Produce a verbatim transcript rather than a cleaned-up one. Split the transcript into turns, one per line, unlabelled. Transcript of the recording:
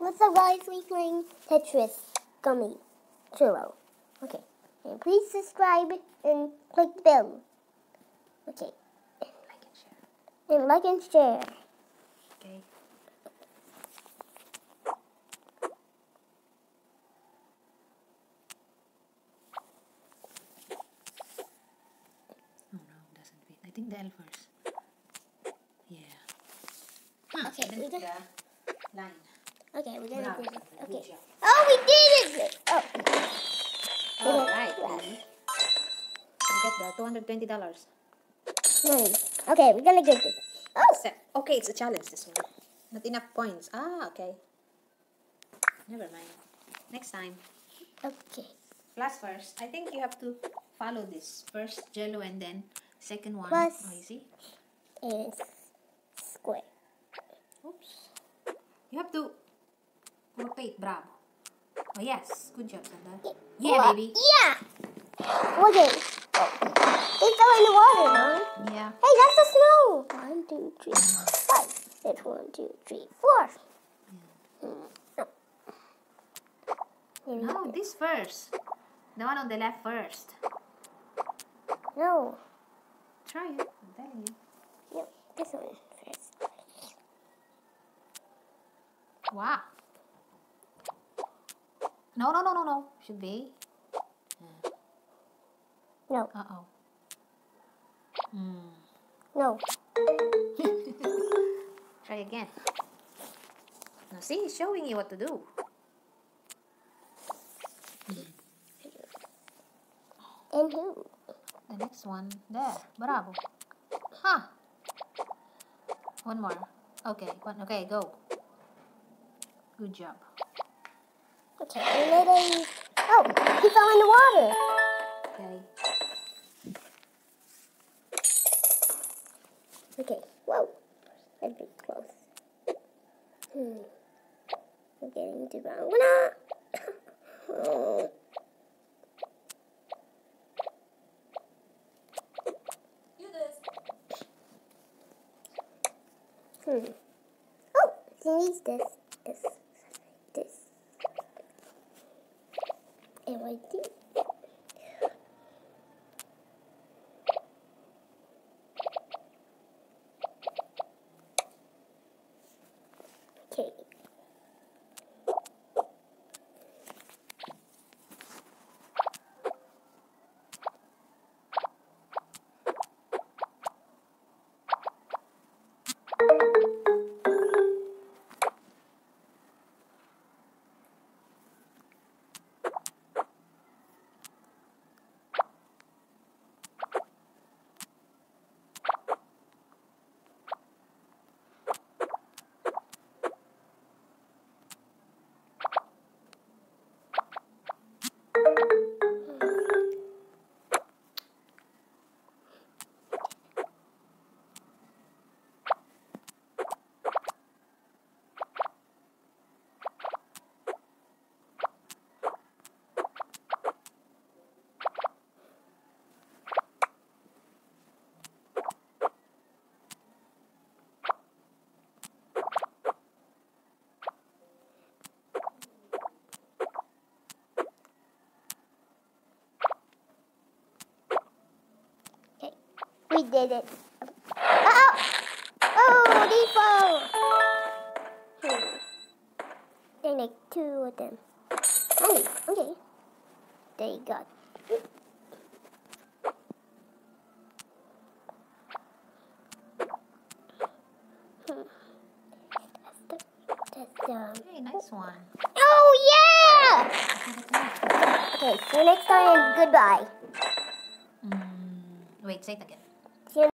what's up, guys? We playing Tetris Gummy Churro. Okay, and please subscribe and click the bell. Okay,
and like and share.
And like and share.
Okay. Oh no, doesn't fit. I think the L first. Yeah. Hmm.
Okay,
Then
we
the
got.
line.
Okay, we're gonna
Bravo.
do this.
Good
Okay.
job.
Oh, we did it! Oh.
All
Okay.
right, baby. You got the two hundred twenty dollars.
Nice. Okay, we're gonna get this. Oh.
Set. Okay, it's a challenge. This one. Not enough points. Ah, okay. Never mind. Next time.
Okay.
Plus first. I think you have to follow this. First Jello and then second one.
Plus.
Oh, you see?
And square.
Oops. You have to rotate. Bravo. Oh, yes. Good job, Sandra. Yeah,
Oh,
baby.
Yeah. Okay. They fell in the water, Mom.
Yeah.
Hey, that's the snow. One, two, three, four, five. It's one, two, three, four.
Yeah.
Mm.
No, this first. The one on the left first.
No.
Try it. I'm telling you.
Yep. This one first.
Wow. No, no, no, no, no. Should be. Yeah.
No.
Uh-oh. Hmm.
No.
Try again. Now see, he's showing you what to do.
And who?
The next one. There. Bravo. Huh. One more. Okay. One. Okay, go. Good job.
Okay. And then they... Oh, he fell in the water.
Okay.
Okay. Whoa. That'd be close. Hmm. We're getting to ground. Oh.
Do this.
Hmm. Oh, he needs this, this, this. And right there. Okay. We did it. Oh! Oh, they fall! Hmm. They make two of them. Oh, okay. They got. Hmm. That's the, that's the...
Hey, nice one.
Oh, yeah! Okay, so next time, goodbye.
Mm, wait, say it again.